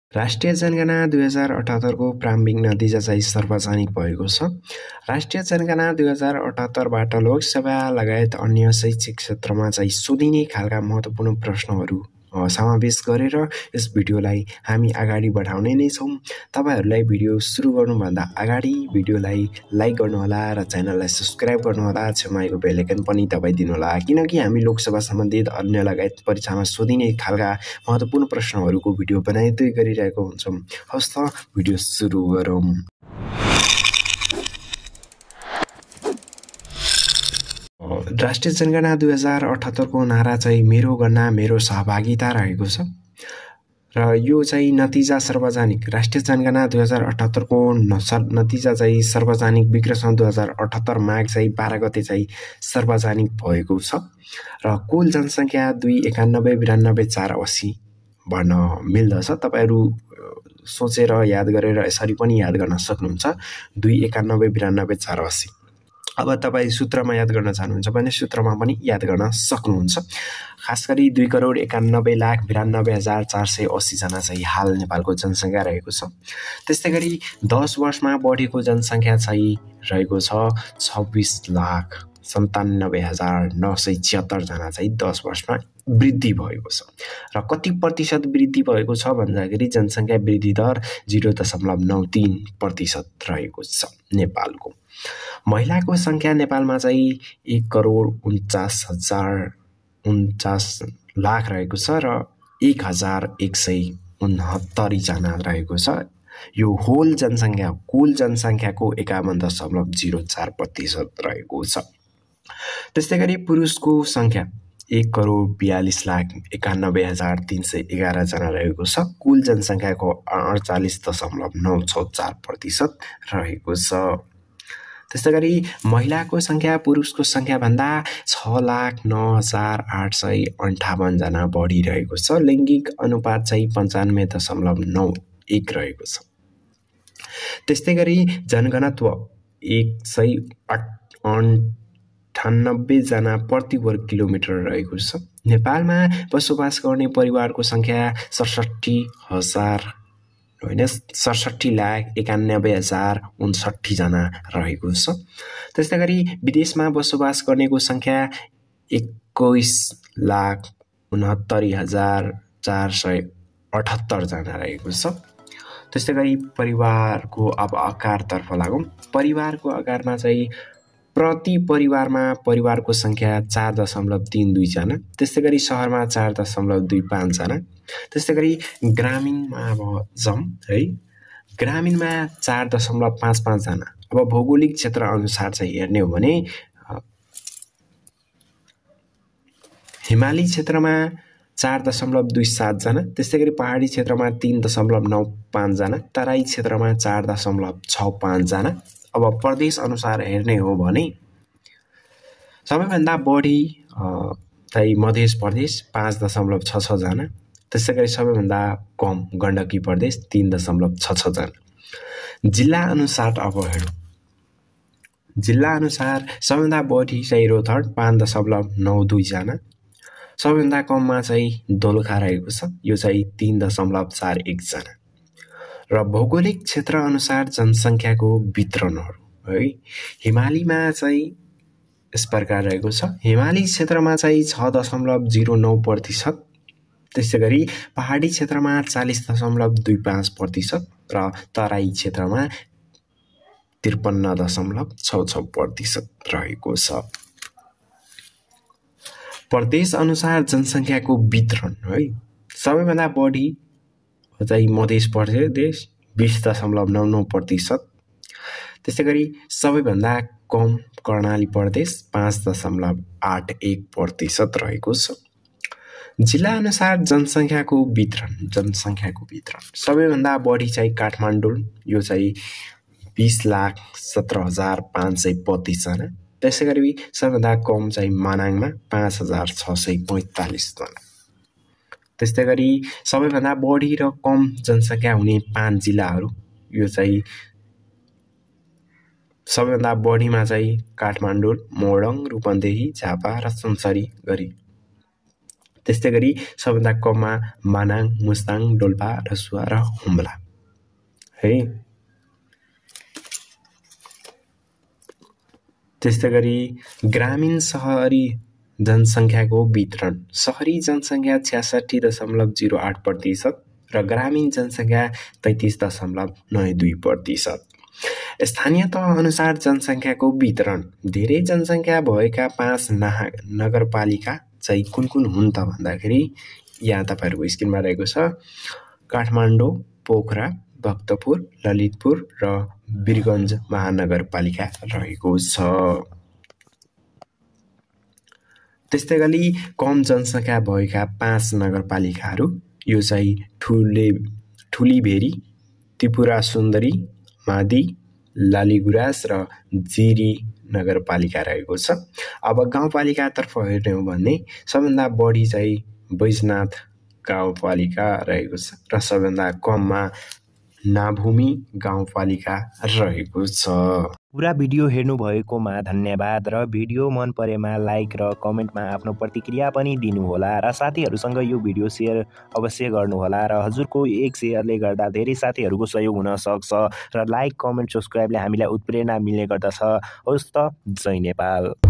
राष्ट्रिय जनगणना 2078 को प्रारम्भिक नतिजा चाहिँ सार्वजनिक भएको छ। राष्ट्रिय जनगणना 2078 बाट लोकसेवा लगायत अन्य शैक्षिक क्षेत्रमा चाहिँ सोधिने खालका महत्त्वपूर्ण प्रश्नहरू समावेश गरेर यस भिडियोलाई हामी अगाडि बढाउने नै छौं। तपाईहरुलाई भिडियो सुरु गर्नुभन्दा अगाडि भिडियोलाई लाइक गर्नुहोला र च्यानललाई सब्स्क्राइब गर्नुहोला। छेउमाको बेल आइकन पनि दबाइदिनु होला किनकि हामी लोकसेवा सम्बन्धित अन्य लगायत परीक्षामा सोधिने खालका महत्त्वपूर्ण प्रश्नहरूको भिडियो बनाइदै गरिरहेको हुन्छौं। हवस् त भिडियो सुरु गरौँ। राष्ट्रिय जनगणना 2078 को नारा चाहिँ मेरो गणना मेरो सहभागिता रहेको छ र यो चाहिँ नतिजा सार्वजनिक राष्ट्रिय जनगणना 2078 को नतिजा चाहिँ सार्वजनिक विक्रम 2078 माघ चाहिँ 12 गते चाहिँ सार्वजनिक भएको छ र कुल जनसंख्या 291,92,480 भन्न मिल्दछ। तपाईहरु सोचेर याद गरेर यसरी पनि याद गर्न सक्नुहुन्छ 291,92,480। अब तपाई सूत्रमा याद गर्न चाहनुहुन्छ भने सूत्रमा पनि याद गर्न सक्नुहुन्छ। खास गरी 2,91,92,480 जना चाहिँ हाल नेपालको जनसंख्या रहेको छ। त्यस्तै गरी 10 वर्षमा बढेको जनसंख्या चाहिँ रहेको छ 26,97,976 जना चाहिँ 10 वर्षमा वृद्धि भएको छ र कति प्रतिशत वृद्धि भएको छ भन्दाखेरि जनसंख्या वृद्धि दर 0.93% रहेको छ नेपालको। महिलाको संख्या नेपालमा चाहिँ 1,49,049 लाख रहेको छ र 1,169 जना रहेको छ। यो होल जनसंख्या कुल जनसंख्याको 51.04% रहेको छ। त्यस्तै गरी पुरुषको संख्या 1,42,91,311 जना रहेको छ। कुल जनसंख्याको 48.964% रहेको छ। त्यस्तै गरी महिलाको संख्या पुरुषको संख्या भन्दा 6,09,858 जना बढी रहेको छ। लैंगिक अनुपात चाहिँ 95.91 रहेको छ। त्यस्तै गरी जनघनत्व 198 जना प्रति वर्ग किलोमिटर रहेको छ। नेपालमा बसोबास गर्ने परिवारको संख्या 67,91,059 जना रहेको छ। त्यस्तै गरी विदेशमा बसोबास गर्नेको संख्या 21,69,478 जना रहेको छ। त्यस्तै गरी परिवारको अब आकारतर्फ लागौं। परिवारको आकारमा चाहिँ प्रति परिवारमा परिवारको संख्या 4.32 जना। त्यस्तै गरी शहरमा 4.25 जना। त्यस्तै गरी ग्रामीणमा अब जाउँ है। ग्रामीणमा 4.55 जना। अब भौगोलिक क्षेत्र अनुसार चाहिँ हेर्ने हो भने हिमाली क्षेत्रमा 4.27 जना। त्यस्तै गरी पहाडी क्षेत्रमा 3.95 जना। तराई क्षेत्रमा 4.65 जना। अब प्रदेश अनुसार हेर्ने हो भने सबैभन्दा बढी चाहिँ मध्य प्रदेश 5.66 जना। त्यसै गरी सबैभन्दा कम गण्डकी प्रदेश 3.66 जना। जिल्ला अनुसार अब हेरौँ। जिल्ला अनुसार सबैभन्दा बढी चाहिँ रौतहट 5.92 जना। सबैभन्दा कममा चाहिँ दोलखा रहेको छ। यो चाहिँ 3.41 जना। र भौगोलिक क्षेत्र अनुसार जनसंख्याको वितरणहरू है। हिमालीमा चाहिँ यस प्रकार रहेको छ। हिमाली क्षेत्रमा चाहिँ 6.09%। त्यसै गरी पहाडी क्षेत्रमा 40.25% र तराई क्षेत्रमा 53.66% रहेको छ। प्रदेश अनुसार जनसंख्याको वितरण है। सबैभन्दा बढी चाहिँ मध्य प्रदेश 20.99%। त्यसै गरी सबैभन्दा कम कर्णाली प्रदेश 5.81% रहेको छ। जिल्ला अनुसार जनसंख्याको वितरण सबैभन्दा बढी चाहिँ काठमाडौँ यो चाहिँ 20,17,532 जना। त्यसै गरी सबैभन्दा कम चाहिँ मनाङमा 5,645 जना। त्यस्तै गरी सबैभन्दा बढी र कम जनसंख्या हुने 5 जिल्लाहरू यो चाहिँ सबैभन्दा बढीमा चाहिँ काठमाडौँ, मोरङ, रूपन्देही, झापा र सुनसरी गरी। त्यस्तै गरी सबभन्दा कममा मानाङ, मुस्ताङ, डोल्पा, रसुवा र हुम्ला है। त्यस्तै गरी ग्रामीण सहरी जनसङ्ख्याको वितरण। सहरी जनसङ्ख्या 66.08% र ग्रामीण जनसङ्ख्या 33.92%। स्थानीय तह अनुसार जनसङ्ख्याको वितरण। धेरै जनसङ्ख्या भएका 5 नगरपालिका चाहिँ कुन कुन हुन् त भन्दाखेरि यहाँ तपाईहरुको स्क्रिनमा रहेको छ काठमाडौँ, पोखरा, भक्तपुर, ललितपुर र वीरगञ्ज महानगरपालिका रहेको छ। त्यस्तै गरी कम जनसङ्ख्या भएका 5 नगरपालिकाहरू यो चाहिँ ठुलीभेरी, त्रिपुरा सुन्दरी, मादी, लालीगुराँस र जिरी नगरपालिका रहेको छ। अब गाउँपालिकातर्फ हेर्ने हो भने सबभन्दा बढी चाहिँ बैजनाथ गाउँपालिका रहेको छ र सबभन्दा कममा नाभूमि गाउँपालिका रहेको छ। पुरा भिडियो हेर्नु भएकोमा धन्यवाद र भिडियो मन परेमा लाइक र कमेन्टमा आफ्नो प्रतिक्रिया पनि दिनुहोला र साथीहरुसँग यो भिडियो शेयर अवश्य गर्नुहोला र हजुरको एक शेयरले गर्दा धेरै साथीहरुको सहयोग हुन सक्छ र लाइक, कमेन्ट, सब्स्क्राइबले हामीलाई उत्प्रेरणा मिल्ने गर्दछ। हवस् त, जय नेपाल।